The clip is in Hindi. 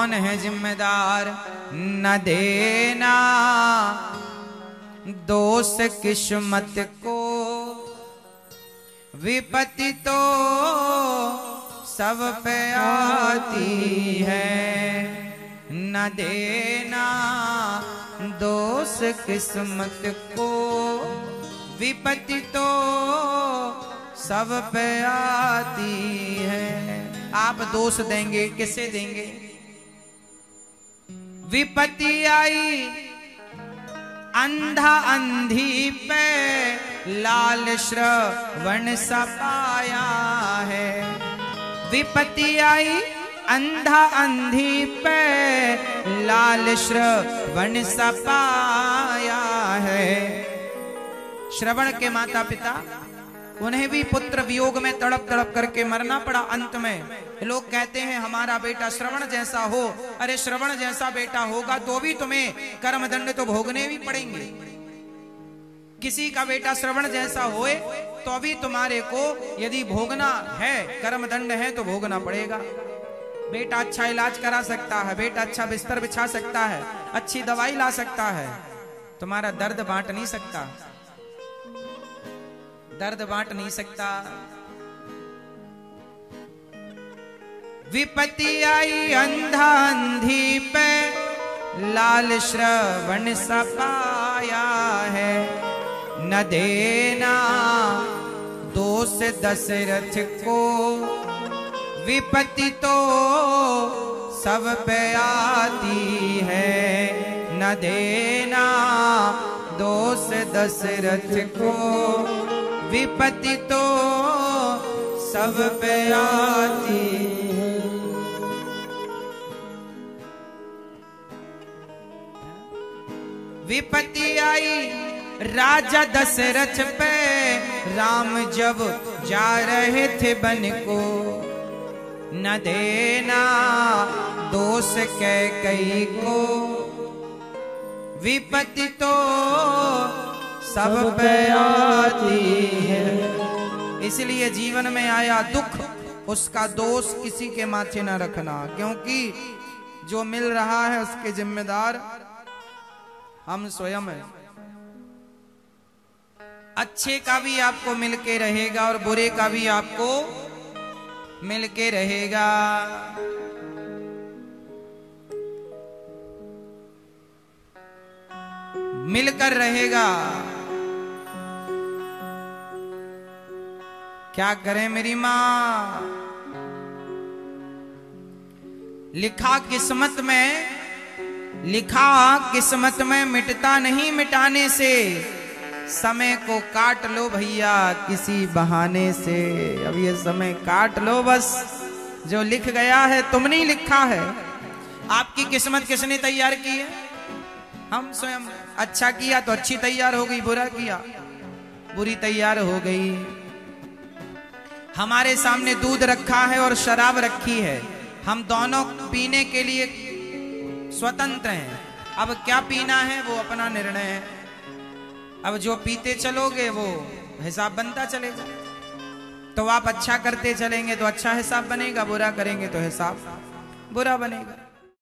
कौन है जिम्मेदार? न देना दोष किस्मत को, विपत्ति तो सब पे आती है। न देना दोष किस्मत को, विपत्ति तो सब पे आती है। आप दोष देंगे, किसे देंगे? विपत्ति आई अंधा अंधी पे, लाल श्रवण सपाया है। विपत्ति आई अंधा अंधी पे, लाल श्रवण सपाया है। श्रवण के माता पिता, उन्हें भी पुत्र वियोग में तड़प तड़प करके मरना पड़ा। अंत में लोग कहते हैं हमारा बेटा श्रवण जैसा हो। अरे श्रवण जैसा बेटा होगा तो भी तुम्हें कर्मदंड तो भोगने भी पड़ेंगे। किसी का बेटा श्रवण जैसा होए तो भी तुम्हारे को यदि भोगना है, कर्मदंड है तो भोगना पड़ेगा। बेटा अच्छा इलाज करा सकता है, बेटा अच्छा बिस्तर बिछा सकता है, अच्छी दवाई ला सकता है, तुम्हारा दर्द बांट नहीं सकता, दर्द बांट नहीं सकता। विपत्ति आई अंधा अंधी पे, लाल श्रवण सपाया है। न देना दोष दशरथ को, विपत्ति तो सब पे आती है। न देना दोष दशरथ को, विपत्ति तो सब पे आती है। विपत्ति आई राजा दशरथ पे, राम जब जा रहे थे वन को। न देना दोष कैकेयी को, विपत्ति तो सब पे आती है। इसलिए जीवन में आया दुख, उसका दोष किसी के माथे न रखना, क्योंकि जो मिल रहा है उसके जिम्मेदार हम स्वयं हैं। अच्छे का भी आपको मिलके रहेगा और बुरे का भी आपको मिलके रहेगा। मिलकर रहेगा। क्या करें मेरी मां? लिखा किस्मत में मिटता नहीं मिटाने से। समय को काट लो भैया किसी बहाने से। अब ये समय काट लो बस, जो लिख गया है तुमने ही लिखा है। आपकी किस्मत किसने तैयार की है? हम स्वयं। अच्छा किया तो अच्छी तैयार हो गई, बुरा किया बुरी तैयार हो गई। हमारे सामने दूध रखा है और शराब रखी है, हम दोनों पीने के लिए स्वतंत्र हैं। अब क्या पीना है वो अपना निर्णय है। अब जो पीते चलोगे वो हिसाब बनता चलेगा। तो आप अच्छा करते चलेंगे तो अच्छा हिसाब बनेगा, बुरा करेंगे तो हिसाब बुरा बनेगा।